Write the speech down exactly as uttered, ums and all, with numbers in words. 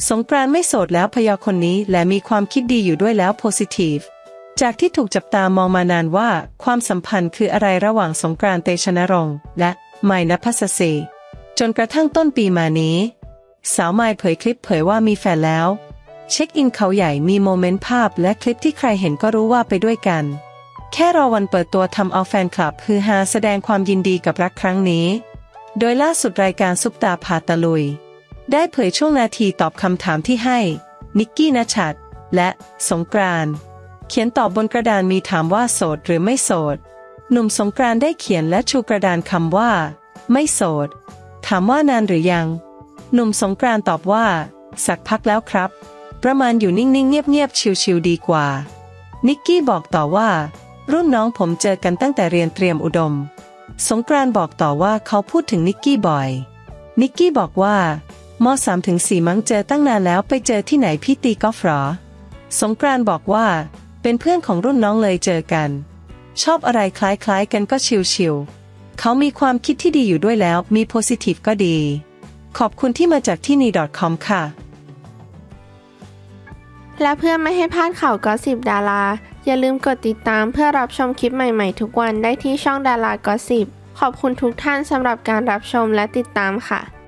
สงกรานต์ไม่โสดแล้วพยอคนนี้และมีความคิดดีอยู่ด้วยแล้วโพสิทีฟจากที่ถูกจับตามองมานานว่าความสัมพันธ์คืออะไรระหว่างสงกรานต์เตชะนรงค์และไมค์ณภัสสีจนกระทั่งต้นปีมานี้สาวไมค์เผยคลิปเผยว่ามีแฟนแล้วเช็คอินเขาใหญ่มีโมเมนต์ภาพและคลิปที่ใครเห็นก็รู้ว่าไปด้วยกันแค่รอวันเปิดตัวทำเอาแฟนคลับฮือฮาแสดงความยินดีกับรักครั้งนี้โดยล่าสุดรายการซุปตาพาตะลุยได้เผยช่วงนาทีตอบคำถามที่ให้นิกกี้ณชัดและสงกรานต์เขียนตอบบนกระดานมีถามว่าโสดหรือไม่โสดหนุ่มสงกรานต์ได้เขียนและชูกระดานคำว่าไม่โสดถามว่านานหรือยังหนุ่มสงกรานต์ตอบว่าสักพักแล้วครับประมาณอยู่นิ่งๆเงียบๆชิลๆดีกว่านิกกี้บอกต่อว่ารุ่นน้องผมเจอกันตั้งแต่เรียนเตรียมอุดมสงกรานต์บอกต่อว่าเขาพูดถึงนิกกี้บ่อยนิกกี้บอกว่ามสามถึงสี่มั้งเจอตั้งนานแล้วไปเจอที่ไหนพี่ตีกอล์ฟหรอสงกรานต์บอกว่าเป็นเพื่อนของรุ่นน้องเลยเจอกันชอบอะไรคล้ายๆกันก็ชิลๆเขามีความคิดที่ดีอยู่ด้วยแล้วมีโพสิทีฟก็ดีขอบคุณที่มาจากที่นี่ .com ค่ะและเพื่อไม่ให้พลาดข่าวกอสซิปดาราอย่าลืมกดติดตามเพื่อรับชมคลิปใหม่ๆทุกวันได้ที่ช่องดารากอสซิปขอบคุณทุกท่านสำหรับการรับชมและติดตามค่ะ